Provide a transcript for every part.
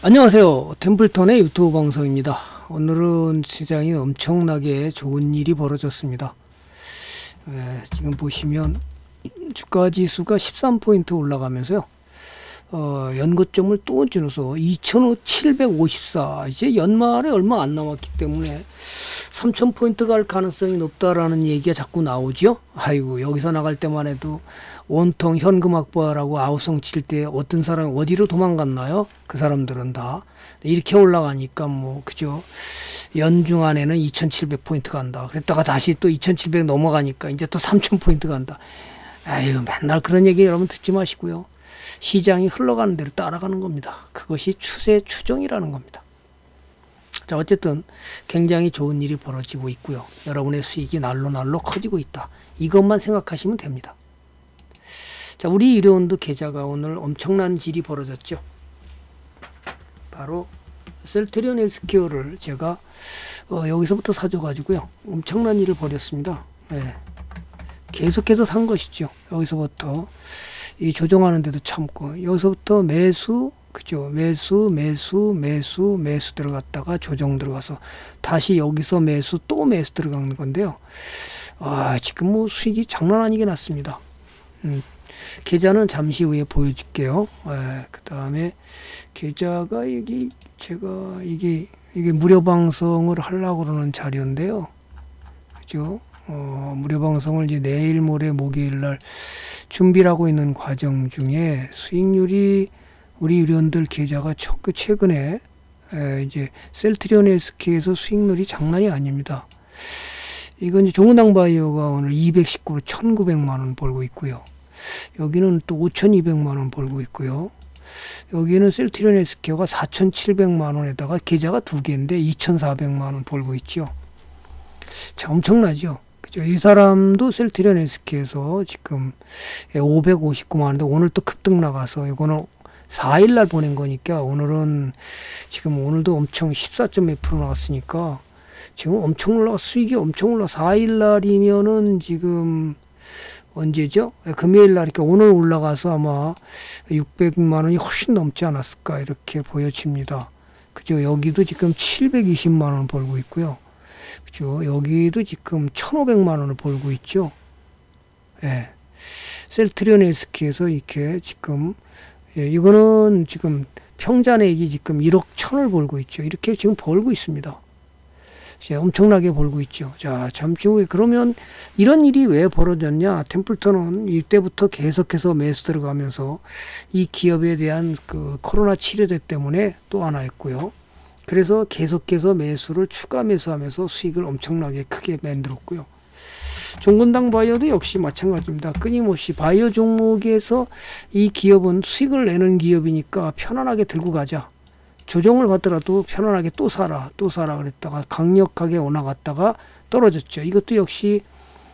안녕하세요. 템플턴의 유튜브 방송입니다. 오늘은 시장이 엄청나게 좋은 일이 벌어졌습니다. 지금 보시면 주가지수가 13포인트 올라가면서요. 연고점을 또 찍어서 2,754. 이제 연말에 얼마 안 남았기 때문에 3,000포인트 갈 가능성이 높다라는 얘기가 자꾸 나오죠. 아이고, 여기서 나갈 때만 해도 온통 현금 확보하라고 아우성 칠 때 어떤 사람이 어디로 도망갔나요? 그 사람들은 다 이렇게 올라가니까 뭐 그죠. 연중 안에는 2,700포인트 간다. 그랬다가 다시 또 2,700 넘어가니까 이제 또 3,000포인트 간다. 아유, 맨날 그런 얘기 여러분 듣지 마시고요. 시장이 흘러가는 대로 따라가는 겁니다. 그것이 추세 추정이라는 겁니다. 자, 어쨌든 굉장히 좋은 일이 벌어지고 있고요. 여러분의 수익이 날로 날로 커지고 있다. 이것만 생각하시면 됩니다. 자, 우리 일요원도 계좌가 오늘 엄청난 일이 벌어졌죠. 바로 셀트리온 헬스케어를 제가 여기서부터 사줘가지고요. 엄청난 일을 벌였습니다. 계속해서 산 것이죠. 여기서부터 이 조정하는 데도 참고 여기서부터 매수, 그죠? 매수 들어갔다가 조정 들어가서 다시 여기서 매수 또 매수 들어가는 건데요. 지금 뭐 수익이 장난 아니게 났습니다. 계좌는 잠시 후에 보여줄게요. 그 다음에 계좌가 여기 제가 이게 무료 방송을 하려고 그러는 자료인데요. 그죠? 무료 방송을 이제 내일 모레 목요일 날 준비를 하고 있는 과정 중에 수익률이 우리 유료원들 계좌가 최근에 이제 셀트리온 헬스케어에서 수익률이 장난이 아닙니다. 이건 이제 종근당 바이오가 오늘 219로 1,900만 원 벌고 있고요. 여기는 또 5,200만 원 벌고 있고요. 여기는 셀트리온 헬스케어가 4,700만 원에다가 계좌가 두 개인데 2,400만 원 벌고 있죠. 자, 엄청나죠. 그죠? 이 사람도 셀트리온 헬스케어에서 지금 559만 원인데 오늘 또 급등 나가서 이거는 4일날 보낸 거니까 오늘은 지금 오늘도 엄청 14.몇% 나왔으니까 지금 엄청 올라 수익이 엄청 올라 4일날이면은 지금 언제죠? 금요일 날 이렇게 오늘 올라가서 아마 600만 원이 훨씬 넘지 않았을까 이렇게 보여집니다. 그죠? 여기도 지금 720만 원 벌고 있고요. 그죠? 여기도 지금 1,500만 원을 벌고 있죠. 셀트리온 헬스케어에서 이렇게 지금 이거는 지금 평잔액이 지금 1억 1,000을 벌고 있죠. 이렇게 지금 벌고 있습니다. 엄청나게 벌고 있죠. 자, 잠시 후에 그러면 이런 일이 왜 벌어졌냐? 템플턴은 이때부터 계속해서 매수 들어가면서 이 기업에 대한 그 코로나 치료제 때문에 또 하나 했고요. 그래서 계속해서 매수를 추가 매수하면서 수익을 엄청나게 크게 만들었고요. 종근당 바이오도 역시 마찬가지입니다. 끊임없이 바이오 종목에서 이 기업은 수익을 내는 기업이니까 편안하게 들고 가자. 조정을 받더라도 편안하게 또 사라 그랬다가 강력하게 올라갔다가 떨어졌죠. 이것도 역시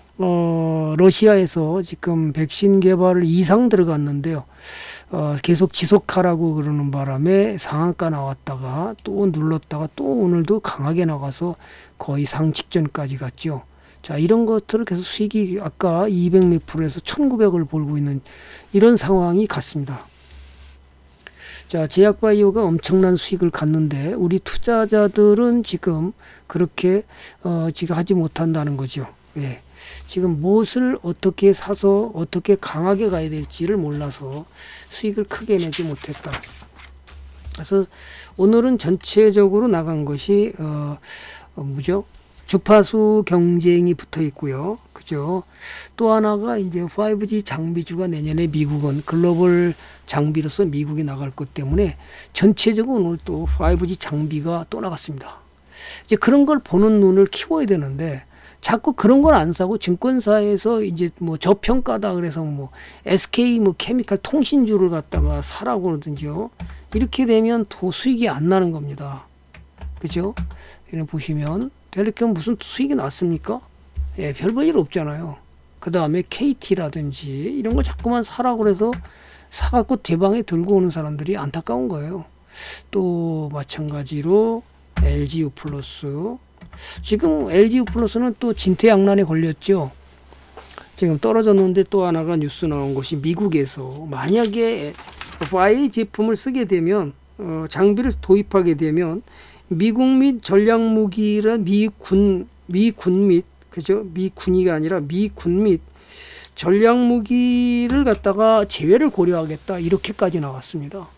러시아에서 지금 백신 개발을 이상 들어갔는데요. 계속 지속하라고 그러는 바람에 상한가 나왔다가 또 눌렀다가 또 오늘도 강하게 나가서 거의 상 직전까지 갔죠. 자, 이런 것들을 계속 수익이 아까 200 몇 프로에서 1,900을 벌고 있는 이런 상황이 같습니다. 자, 제약바이오가 엄청난 수익을 갖는데 우리 투자자들은 지금 그렇게 지금 하지 못한다는 거죠. 지금 무엇을 어떻게 사서 어떻게 강하게 가야 될지를 몰라서 수익을 크게 내지 못했다. 그래서 오늘은 전체적으로 나간 것이 뭐죠? 주파수 경쟁이 붙어 있고요. 그죠? 또 하나가 이제 5G 장비주가 내년에 미국은 글로벌 장비로서 미국이 나갈 것 때문에 전체적으로 오늘 또 5G 장비가 또 나갔습니다. 이제 그런 걸 보는 눈을 키워야 되는데 자꾸 그런 걸 안 사고 증권사에서 이제 뭐 저평가다 그래서 뭐 SK 뭐 케미칼 통신주를 갖다가 사라고 그러든지요. 이렇게 되면 더 수익이 안 나는 겁니다. 그죠? 이런 보시면 텔레콤 무슨 수익이 났습니까? 별 볼 일 없잖아요. 그 다음에 KT라든지 이런 걸 자꾸만 사라고 그래서 사갖고 대방에 들고 오는 사람들이 안타까운 거예요. 또 마찬가지로 LGU 플러스. 지금 LGU 플러스는 또 진퇴양난에 걸렸죠. 지금 떨어졌는데 또 하나가 뉴스 나온 것이 미국에서 만약에 FI 제품을 쓰게 되면 장비를 도입하게 되면 미국 및 전략무기를 미군 및 그죠? 미군이가 아니라 미군 및 전략무기를 갖다가 제외를 고려하겠다 이렇게까지 나왔습니다.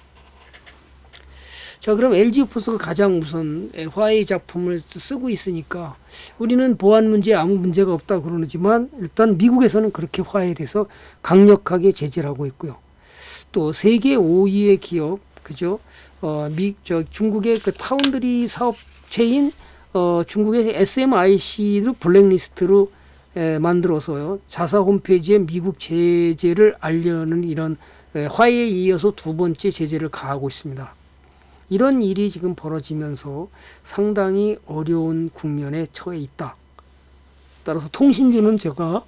자, 그럼 LG우프스가 가장 우선 화웨이 작품을 쓰고 있으니까 우리는 보안 문제에 아무 문제가 없다 그러지만 일단 미국에서는 그렇게 화웨이에 대해서 강력하게 제재를 하고 있고요. 또 세계 5위의 기업, 그죠? 중국의 그 파운드리 사업체인 중국의 SMIC를 블랙리스트로 만들어서요. 자사 홈페이지에 미국 제재를 알려는 이런 화웨이에 이어서 두 번째 제재를 가하고 있습니다. 이런 일이 지금 벌어지면서 상당히 어려운 국면에 처해 있다. 따라서 통신주는 제가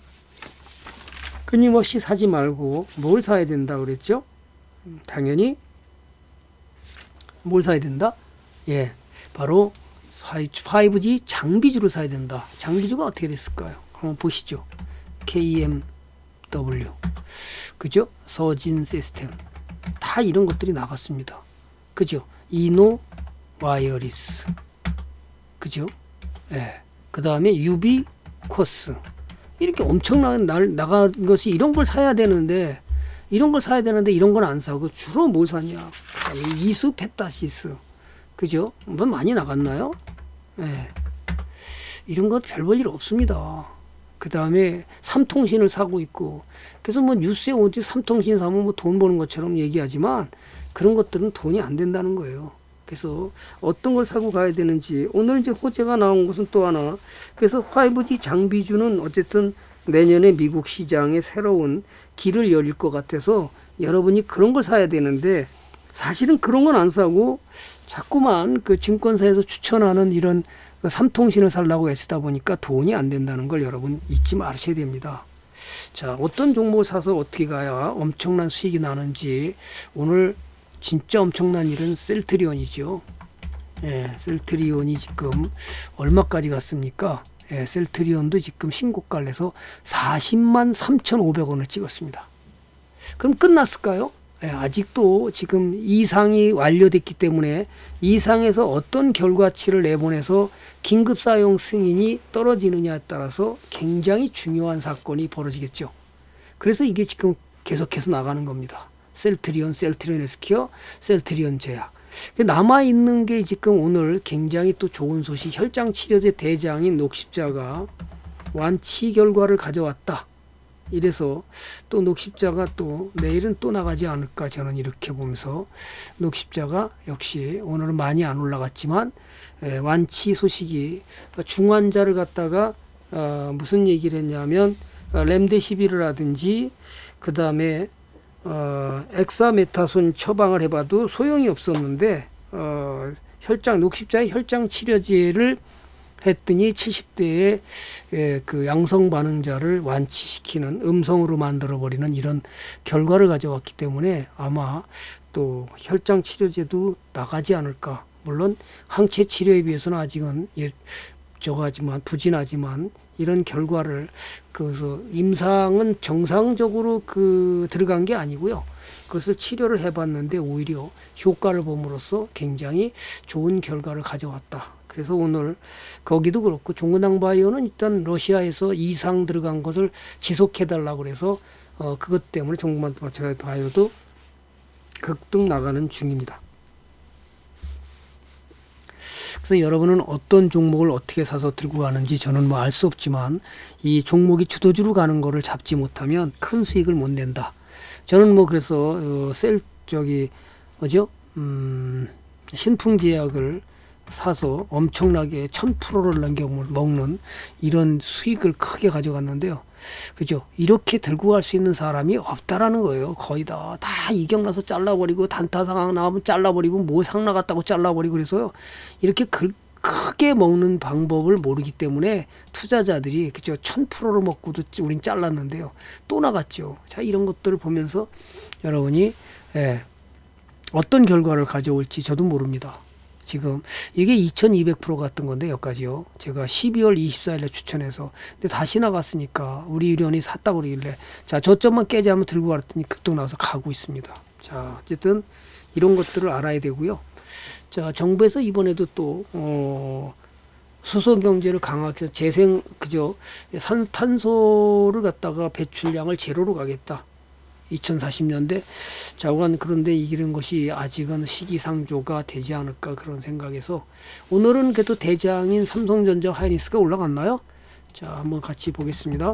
끊임없이 사지 말고 뭘 사야 된다 그랬죠? 당연히 뭘 사야 된다? 예, 바로 5G 장비주를 사야 된다. 장비주가 어떻게 됐을까요? 한번 보시죠. KMW, 그죠? 서진 시스템, 다 이런 것들이 나갔습니다. 그죠? 이노 와이어리스, 그죠? 예. 그 다음에 유비 코스, 이렇게 엄청나게 나간 것이 이런 걸 사야 되는데 이런 건 안 사고 주로 뭘 사냐? 이수 페타시스, 그죠? 뭐 많이 나갔나요? 예. 이런 거 별 볼 일 없습니다. 그 다음에 삼통신을 사고 있고, 그래서 뭐 뉴스에 어디 삼통신 사면 뭐 돈 버는 것처럼 얘기하지만 그런 것들은 돈이 안 된다는 거예요. 그래서 어떤 걸 사고 가야 되는지, 오늘 이제 호재가 나온 것은 또 하나, 그래서 5G 장비주는 어쨌든 내년에 미국 시장에 새로운 길을 열릴 것 같아서 여러분이 그런 걸 사야 되는데 사실은 그런 건 안 사고 자꾸만 그 증권사에서 추천하는 이런 그 삼통신을 살라고 애쓰다 보니까 돈이 안 된다는 걸 여러분 잊지 마셔야 됩니다. 자, 어떤 종목을 사서 어떻게 가야 엄청난 수익이 나는지, 오늘 진짜 엄청난 일은 셀트리온이죠. 예, 셀트리온이 지금 얼마까지 갔습니까? 예, 셀트리온도 지금 신고가를 내서 40만 3,500원을 찍었습니다. 그럼 끝났을까요? 예, 아직도 지금 이상이 완료됐기 때문에 이상에서 어떤 결과치를 내보내서 긴급 사용 승인이 떨어지느냐에 따라서 굉장히 중요한 사건이 벌어지겠죠. 그래서 이게 지금 계속해서 나가는 겁니다. 셀트리온, 셀트리온 헬스케어, 셀트리온 제약. 남아있는 게 지금 오늘 굉장히 또 좋은 소식, 혈장 치료제 대장인 녹십자가 완치 결과를 가져왔다. 이래서 또 녹십자가 또 내일은 또 나가지 않을까, 저는 이렇게 보면서 녹십자가 역시 오늘은 많이 안 올라갔지만 완치 소식이, 중환자를 갖다가 무슨 얘기를 했냐면 렘데시비르라든지 그 다음에 엑사메타손 처방을 해봐도 소용이 없었는데 녹십자의 혈장 치료제를 했더니 70대의 그 양성 반응자를 완치시키는, 음성으로 만들어버리는 이런 결과를 가져왔기 때문에 아마 또 혈장 치료제도 나가지 않을까. 물론 항체 치료에 비해서는 아직은 저거하지만 부진하지만 이런 결과를, 그래서 임상은 정상적으로 들어간 게 아니고요. 그것을 치료를 해봤는데 오히려 효과를 봄으로써 굉장히 좋은 결과를 가져왔다. 그래서 오늘 거기도 그렇고 종근당 바이오는 일단 러시아에서 이상 들어간 것을 지속해달라고 그래서 그것 때문에 종근당 바이오도 급등 나가는 중입니다. 그래서 여러분은 어떤 종목을 어떻게 사서 들고 가는지 저는 뭐 알 수 없지만 이 종목이 주도주로 가는 거를 잡지 못하면 큰 수익을 못 낸다. 저는 뭐 그래서 신풍제약을 사서 엄청나게 1000%를 넘겨 먹는 이런 수익을 크게 가져갔는데요. 그죠? 이렇게 들고 갈 수 있는 사람이 없다라는 거예요. 거의 다 이격 나서 잘라버리고, 단타 상황 나오면 잘라버리고, 뭐 상 나갔다고 잘라버리고, 그래서요. 이렇게 크게 먹는 방법을 모르기 때문에 투자자들이, 그죠? 1000%를 먹고도 우린 잘랐는데요. 또 나갔죠. 자, 이런 것들을 보면서 여러분이 어떤 결과를 가져올지 저도 모릅니다. 지금 이게 2200% 같은 건데 여기까지요. 제가 12월 24일에 추천해서, 근데 다시 나갔으니까 우리 의원이 샀다고 그러길래 자, 저점만 깨지 하면 들고 갔더니 급등 나와서 가고 있습니다. 자, 어쨌든 이런 것들을 알아야 되고요. 자, 정부에서 이번에도 또 수소 경제를 강화해서 탄소를 갖다가 배출량을 제로로 가겠다. 2040년대 자관. 그런데 이기는 것이 아직은 시기상조가 되지 않을까 그런 생각에서 오늘은 그래도 대장인 삼성전자 하이닉스가 올라갔나요? 자, 한번 같이 보겠습니다.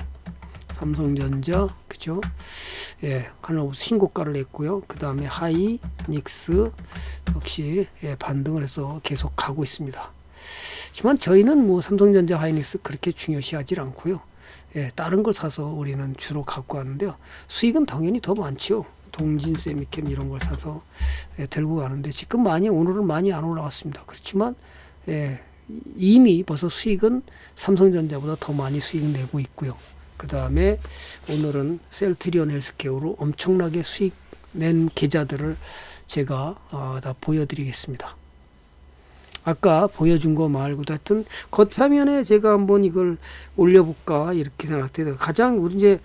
삼성전자 그죠? 예, 하나 신고가를 냈고요. 그 다음에 하이닉스 역시 반등을 해서 계속 가고 있습니다. 하지만 저희는 뭐 삼성전자 하이닉스 그렇게 중요시하지 않고요. 예, 다른 걸 사서 우리는 주로 갖고 가는데요. 수익은 당연히 더 많죠. 동진 세미캠 이런 걸 사서 들고 가는데 지금 오늘은 많이 안 올라왔습니다. 그렇지만 이미 벌써 수익은 삼성전자보다 더 많이 수익 내고 있고요. 그 다음에 오늘은 셀트리온 헬스케어로 엄청나게 수익 낸 계좌들을 제가 다 보여드리겠습니다. 아까 보여준 거 말고도 하여튼 겉화면에 제가 한번 이걸 올려볼까 이렇게 생각돼요. 가장 우리 이제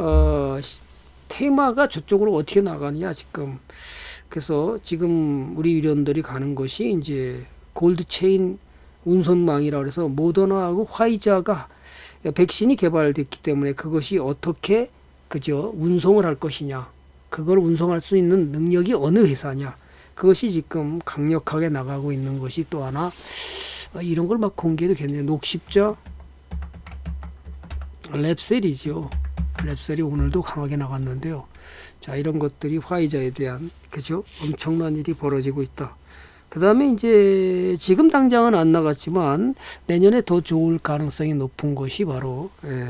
테마가 저쪽으로 어떻게 나가느냐 지금. 그래서 지금 우리 위원들이 가는 것이 이제 골드체인 운송망이라고 해서 모더나하고 화이자가 백신이 개발됐기 때문에 그것이 어떻게 그죠 운송을 할 것이냐, 그걸 운송할 수 있는 능력이 어느 회사냐, 그것이 지금 강력하게 나가고 있는 것이 또 하나. 이런 걸 막 공개해도 괜찮아요. 녹십자 랩셀이죠. 랩셀이 오늘도 강하게 나갔는데요. 자, 이런 것들이 화이자에 대한 그죠 엄청난 일이 벌어지고 있다. 그 다음에 이제 지금 당장은 안 나갔지만 내년에 더 좋을 가능성이 높은 것이 바로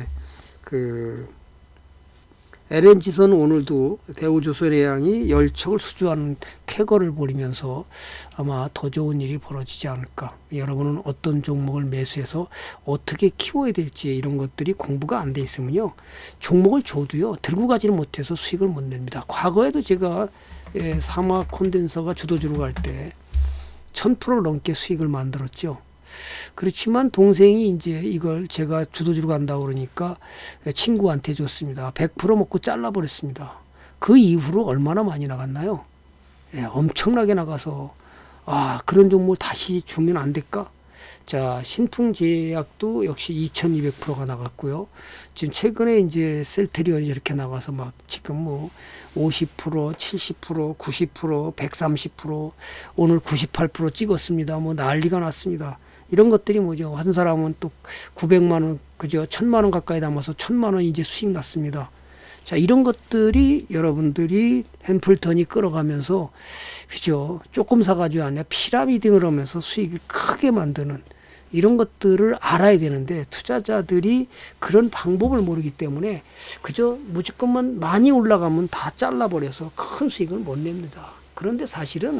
LNG선 오늘도 대우조선해양이 열척을 수주하는 쾌거를 벌이면서 아마 더 좋은 일이 벌어지지 않을까. 여러분은 어떤 종목을 매수해서 어떻게 키워야 될지 이런 것들이 공부가 안 돼 있으면요, 종목을 줘도요 들고 가지를 못해서 수익을 못 냅니다. 과거에도 제가 사막 콘덴서가 주도주로 갈 때 1000% 넘게 수익을 만들었죠. 그렇지만 동생이 이제 이걸 제가 주도주로 간다고 그러니까 친구한테 줬습니다. 100% 먹고 잘라버렸습니다. 그 이후로 얼마나 많이 나갔나요? 엄청나게 나가서 그런 종목을 다시 주면 안 될까? 자, 신풍제약도 역시 2200%가 나갔고요. 지금 최근에 이제 셀트리온이 이렇게 나가서 막 지금 뭐 50%, 70%, 90%, 130%, 오늘 98% 찍었습니다. 뭐 난리가 났습니다. 이런 것들이 뭐죠? 한 사람은 또 900만 원, 그죠? 1000만 원 가까이 남아서 1000만 원 이제 수익 났습니다. 자, 이런 것들이 여러분들이 햄플턴이 끌어가면서, 그죠? 조금 사가지고 아니라 피라미딩을 하면서 수익을 크게 만드는 이런 것들을 알아야 되는데 투자자들이 그런 방법을 모르기 때문에 그저 무조건만 많이 올라가면 다 잘라버려서 큰 수익을 못 냅니다. 그런데 사실은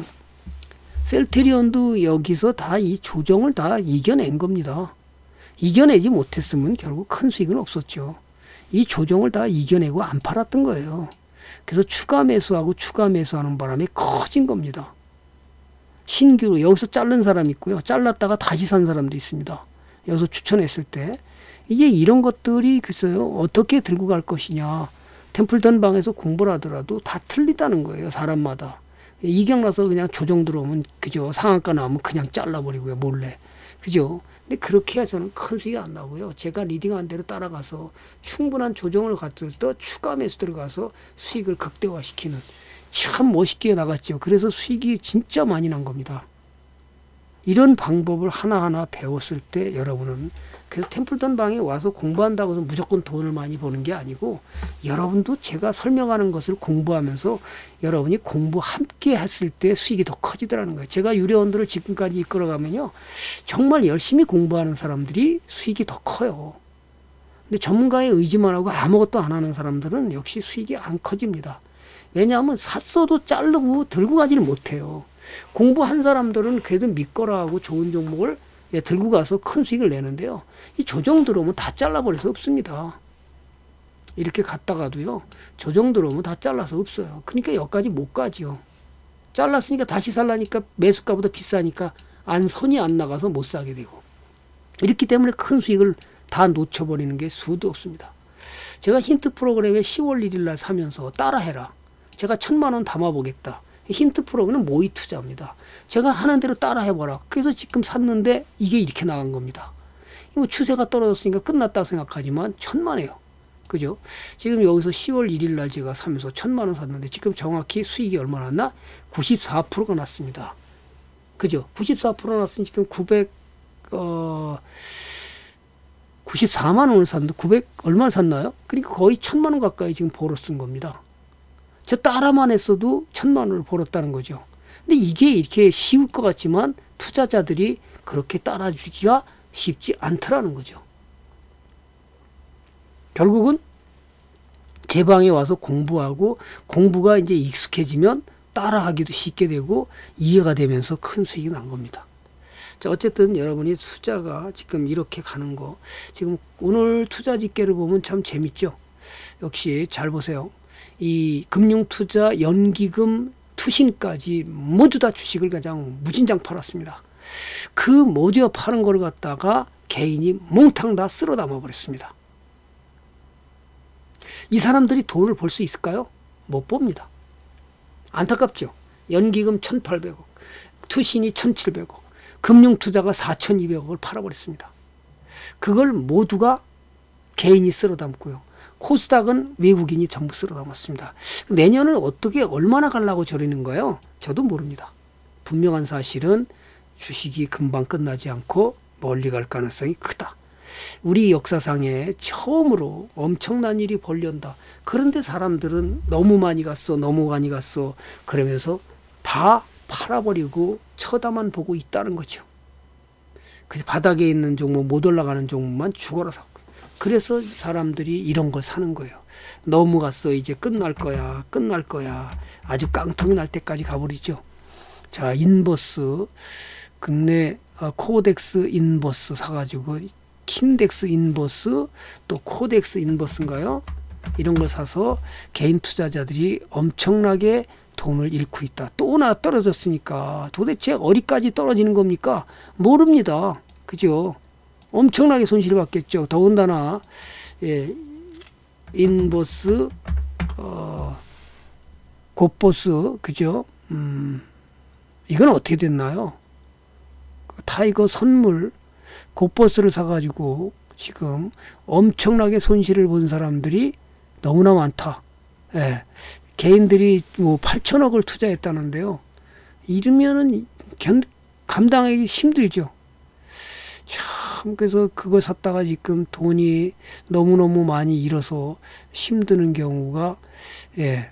셀트리온도 여기서 다 이 조정을 다 이겨낸 겁니다. 이겨내지 못했으면 결국 큰 수익은 없었죠. 이 조정을 다 이겨내고 안 팔았던 거예요. 그래서 추가 매수하고 추가 매수하는 바람에 커진 겁니다. 신규로 여기서 자른 사람이 있고요. 잘랐다가 다시 산 사람도 있습니다. 여기서 추천했을 때. 이게 이런 것들이 글쎄요 어떻게 들고 갈 것이냐. 템플턴 방에서 공부를 하더라도 다 틀리다는 거예요. 사람마다. 이경 나서 그냥 조정 들어오면 그죠. 상한가 나오면 그냥 잘라버리고요. 몰래. 그죠. 근데 그렇게 해서는 큰 수익이 안 나고요. 제가 리딩한 대로 따라가서 충분한 조정을 갖을 때 추가 매수 들어가서 수익을 극대화시키는 참 멋있게 나갔죠. 그래서 수익이 진짜 많이 난 겁니다. 이런 방법을 하나하나 배웠을 때 여러분은 그래서 템플턴 방에 와서 공부한다고 해서 무조건 돈을 많이 버는 게 아니고 여러분도 제가 설명하는 것을 공부하면서 여러분이 공부 함께 했을 때 수익이 더 커지더라는 거예요. 제가 유료원들을 지금까지 이끌어가면요 정말 열심히 공부하는 사람들이 수익이 더 커요. 근데 전문가의 의지만 하고 아무것도 안 하는 사람들은 역시 수익이 안 커집니다. 왜냐하면 샀어도 자르고 들고 가지를 못해요. 공부한 사람들은 그래도 믿거라 하고 좋은 종목을 들고 가서 큰 수익을 내는데요. 이 조정 들어오면 다 잘라버려서 없습니다. 이렇게 갔다가도요. 조정 들어오면 다 잘라서 없어요. 그러니까 여기까지 못 가죠. 잘랐으니까 다시 살라니까 매수가보다 비싸니까 선이 안 나가서 못 사게 되고. 이렇기 때문에 큰 수익을 다 놓쳐버리는 게 수도 없습니다. 제가 힌트 프로그램에 10월 1일 날 사면서 따라해라. 제가 1000만 원 담아보겠다. 힌트 프로그램은 모의 투자입니다. 제가 하는 대로 따라 해보라. 그래서 지금 샀는데 이게 이렇게 나간 겁니다. 이거 추세가 떨어졌으니까 끝났다고 생각하지만 천만에요. 그죠? 지금 여기서 10월 1일 날 제가 사면서 1,000만 원 샀는데 지금 정확히 수익이 얼마 났나? 94%가 났습니다. 그죠? 94% 났으니 지금 94만 원을 샀는데 900 얼마를 샀나요? 그러니까 거의 1,000만 원 가까이 지금 벌어 쓴 겁니다. 저 따라만 했어도 1,000만 원을 벌었다는 거죠. 근데 이게 이렇게 쉬울 것 같지만 투자자들이 그렇게 따라주기가 쉽지 않더라는 거죠. 결국은 제 방에 와서 공부하고 공부가 이제 익숙해지면 따라하기도 쉽게 되고 이해가 되면서 큰 수익이 난 겁니다. 자, 어쨌든 여러분이 투자가 지금 이렇게 가는 거 지금 오늘 투자 집계를 보면 참 재밌죠. 역시 잘 보세요. 이 금융투자, 연기금, 투신까지 모두 다 주식을 그냥 무진장 팔았습니다. 그 모두 파는 걸 갖다가 개인이 몽탕 다 쓸어 담아 버렸습니다. 이 사람들이 돈을 벌 수 있을까요? 못 봅니다. 안타깝죠. 연기금 1,800억, 투신이 1,700억, 금융투자가 4,200억을 팔아버렸습니다. 그걸 모두가 개인이 쓸어 담고요. 코스닥은 외국인이 전부 쓸어 담았습니다. 내년은 어떻게 얼마나 가려고 저러는 거예요? 저도 모릅니다. 분명한 사실은 주식이 금방 끝나지 않고 멀리 갈 가능성이 크다. 우리 역사상에 처음으로 엄청난 일이 벌려온다. 그런데 사람들은 너무 많이 갔어, 너무 많이 갔어. 그러면서 다 팔아버리고 쳐다만 보고 있다는 거죠. 그래서 바닥에 있는 종목, 못 올라가는 종목만 죽어라 사고. 그래서 사람들이 이런 걸 사는 거예요. 너무 갔어, 이제 끝날 거야, 끝날 거야. 아주 깡통이 날 때까지 가버리죠. 자, 인버스, 국내 코덱스 인버스 사가지고 킨덱스 인버스, 또 코덱스 인버스인가요? 이런 걸 사서 개인 투자자들이 엄청나게 돈을 잃고 있다. 또 나 떨어졌으니까 도대체 어디까지 떨어지는 겁니까? 모릅니다. 그죠? 엄청나게 손실을 받겠죠. 더군다나 인버스, 곱버스, 그죠? 이건 어떻게 됐나요? 타이거 선물 곱버스를 사가지고 지금 엄청나게 손실을 본 사람들이 너무나 많다. 예. 개인들이 뭐 8천억을 투자했다는데요. 이러면은 감당하기 힘들죠. 참, 그래서 그거 샀다가 지금 돈이 너무너무 많이 잃어서 힘드는 경우가, 예.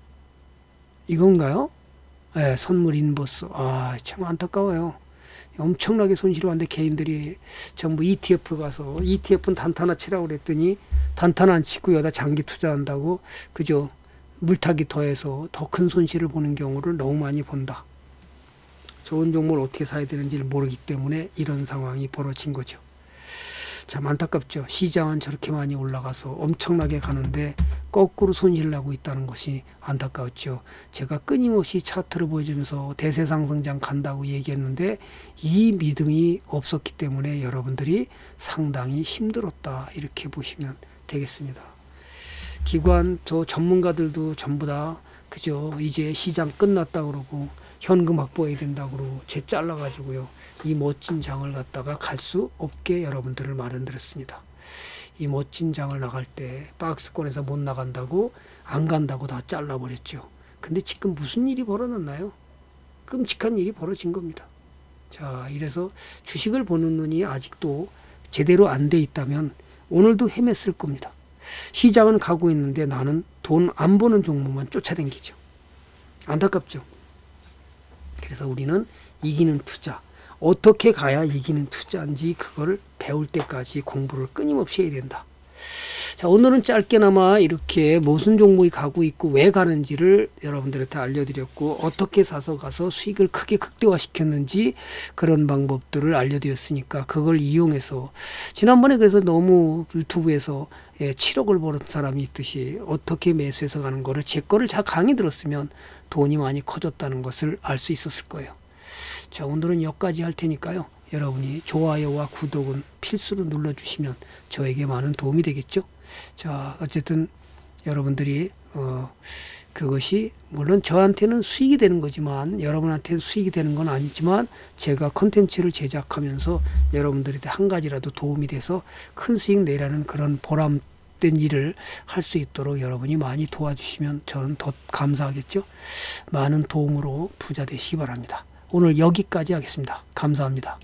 이건가요? 예, 선물 인버스. 아, 참 안타까워요. 엄청나게 손실을 봤는데 개인들이 전부 ETF 가서 ETF는 단타나 치라고 그랬더니 단타는 안 치고 여기다 장기 투자한다고, 그죠? 물타기 더해서 더 큰 손실을 보는 경우를 너무 많이 본다. 좋은 종목을 어떻게 사야 되는지를 모르기 때문에 이런 상황이 벌어진 거죠. 참 안타깝죠. 시장은 저렇게 많이 올라가서 엄청나게 가는데 거꾸로 손실을 나고 있다는 것이 안타까웠죠. 제가 끊임없이 차트를 보여주면서 대세상승장 간다고 얘기했는데 이 믿음이 없었기 때문에 여러분들이 상당히 힘들었다, 이렇게 보시면 되겠습니다. 기관, 저 전문가들도 전부 다 그죠, 이제 시장 끝났다 그러고 현금 확보해야 된다 그러고 재 잘라가지고요, 이 멋진 장을 갖다가 갈 수 없게 여러분들을 마련드렸습니다. 이 멋진 장을 나갈 때 박스권에서 못 나간다고, 안 간다고 다 잘라버렸죠. 근데 지금 무슨 일이 벌어졌나요? 끔찍한 일이 벌어진 겁니다. 자, 이래서 주식을 보는 눈이 아직도 제대로 안 돼 있다면 오늘도 헤맸을 겁니다. 시장은 가고 있는데 나는 돈 안 버는 종목만 쫓아다니죠. 안타깝죠. 그래서 우리는 이기는 투자, 어떻게 가야 이기는 투자인지 그걸 배울 때까지 공부를 끊임없이 해야 된다. 자, 오늘은 짧게나마 이렇게 무슨 종목이 가고 있고 왜 가는지를 여러분들한테 알려드렸고, 어떻게 사서 가서 수익을 크게 극대화시켰는지 그런 방법들을 알려드렸으니까 그걸 이용해서, 지난번에 그래서 너무 유튜브에서 7억을 벌은 사람이 있듯이 어떻게 매수해서 가는 거를 제 거를 잘 강의 들었으면 돈이 많이 커졌다는 것을 알 수 있었을 거예요. 자, 오늘은 여기까지 할 테니까요. 여러분이 좋아요와 구독은 필수로 눌러주시면 저에게 많은 도움이 되겠죠. 자, 어쨌든 여러분들이 그것이 물론 저한테는 수익이 되는 거지만 여러분한테 수익이 되는 건 아니지만 제가 컨텐츠를 제작하면서 여러분들한테 한 가지라도 도움이 돼서 큰 수익 내라는 그런 보람된 일을 할 수 있도록 여러분이 많이 도와주시면 저는 더 감사하겠죠. 많은 도움으로 부자 되시기 바랍니다. 오늘 여기까지 하겠습니다. 감사합니다.